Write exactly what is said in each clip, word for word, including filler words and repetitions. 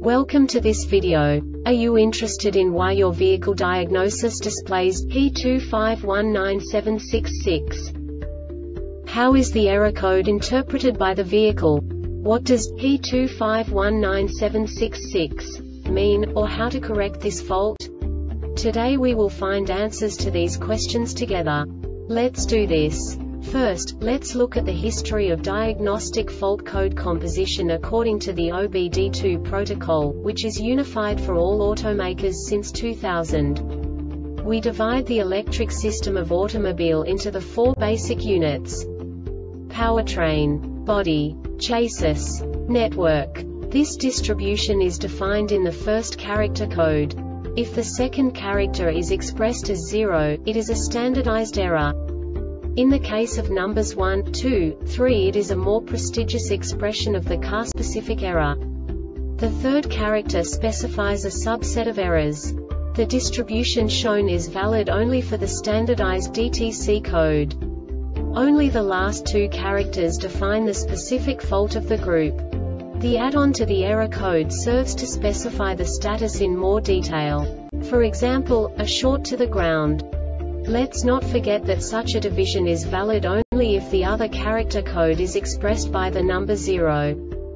Welcome to this video. Are you interested in why your vehicle diagnosis displays P two five one nine seven six six? How is the error code interpreted by the vehicle? What does P two five one nine seven six six mean, or how to correct this fault? Today we will find answers to these questions together. Let's do this. First, let's look at the history of diagnostic fault code composition according to the O B D two protocol, which is unified for all automakers since two thousand. We divide the electric system of automobile into the four basic units: powertrain, body, chassis, network. This distribution is defined in the first character code. If the second character is expressed as zero, it is a standardized error. In the case of numbers one, two, three, it is a more prestigious expression of the car-specific error. The third character specifies a subset of errors. The distribution shown is valid only for the standardized D T C code. Only the last two characters define the specific fault of the group. The add-on to the error code serves to specify the status in more detail. For example, a short to the ground. Let's not forget that such a division is valid only if the other character code is expressed by the number zero.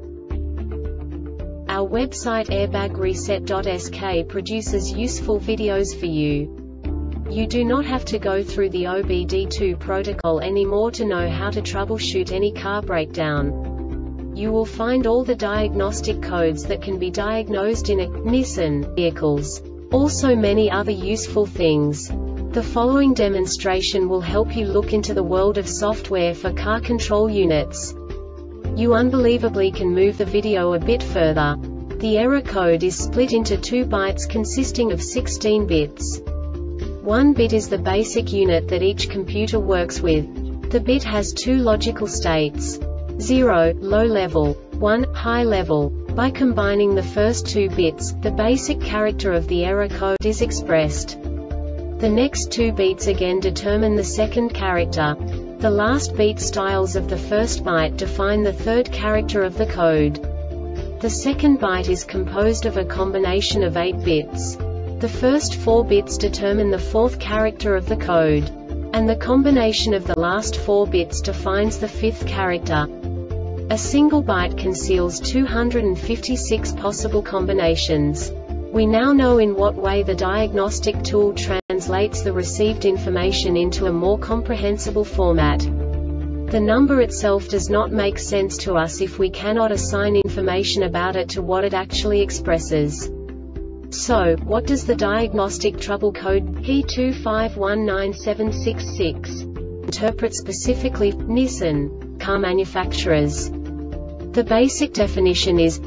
Our website airbag reset dot S K produces useful videos for you. You do not have to go through the O B D two protocol anymore to know how to troubleshoot any car breakdown. You will find all the diagnostic codes that can be diagnosed in a Nissan vehicles. Also many other useful things. The following demonstration will help you look into the world of software for car control units. You unbelievably can move the video a bit further. The error code is split into two bytes consisting of sixteen bits. One bit is the basic unit that each computer works with. The bit has two logical states: zero, low level, one, high level. By combining the first two bits, the basic character of the error code is expressed. The next two beats again determine the second character. The last beat styles of the first byte define the third character of the code. The second byte is composed of a combination of eight bits. The first four bits determine the fourth character of the code. And the combination of the last four bits defines the fifth character. A single byte conceals two hundred fifty-six possible combinations. We now know in what way the diagnostic tool translates the received information into a more comprehensible format. The number itself does not make sense to us if we cannot assign information about it to what it actually expresses. So, what does the diagnostic trouble code P two five one nine seven six six interpret specifically for Nissan car manufacturers? The basic definition is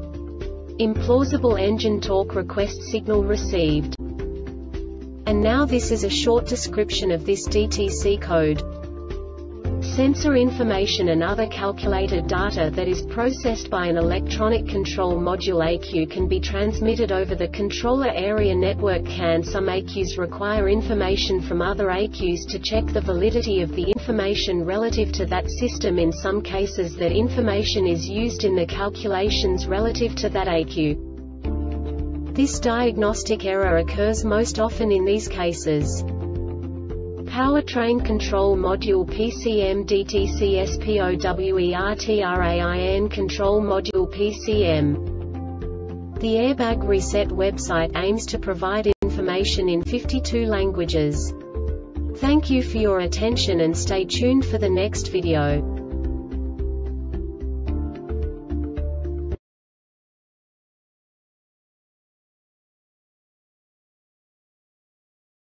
implausible engine torque request signal received. And now this is a short description of this D T C code. Sensor information and other calculated data that is processed by an electronic control module E Q can be transmitted over the controller area network. Can some E Qs require information from other E Qs to check the validity of the information relative to that system? In some cases that information is used in the calculations relative to that E Q. This diagnostic error occurs most often in these cases: Powertrain Control Module P C M D T C S P O W E R T R A I N Control Module P C M. The Airbag Reset website aims to provide information in fifty-two languages. Thank you for your attention and stay tuned for the next video.